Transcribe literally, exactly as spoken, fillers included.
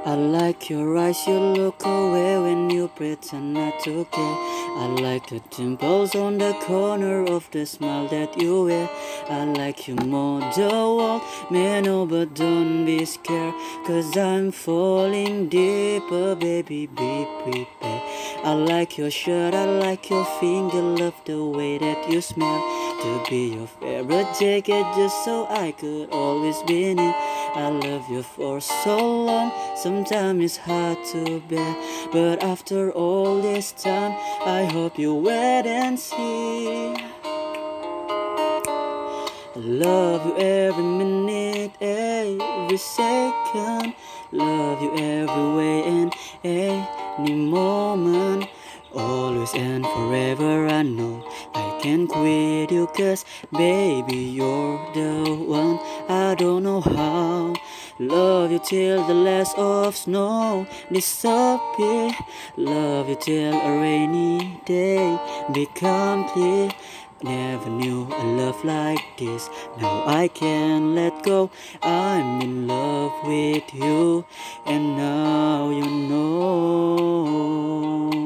I like your eyes, you look away when you pretend not to care. I like the dimples on the corner of the smile that you wear. I like you more the world may know, but don't be scared, cause I'm falling deeper, baby, be prepared. I like your shirt, I like your finger, love the way that you smell. To be your favorite jacket just so I could always be in it. I love you for so long, sometimes it's hard to bear, but after all this time, I hope you wait and see. I love you every minute, every second. Love you every way and any moment. Always and forever, I know I can't quit you, cause baby you're the one. I don't know how. Love you till the last of snow disappear. Love you till a rainy day become clear. Never knew a love like this. Now I can't let go. I'm in love with you, and now you know.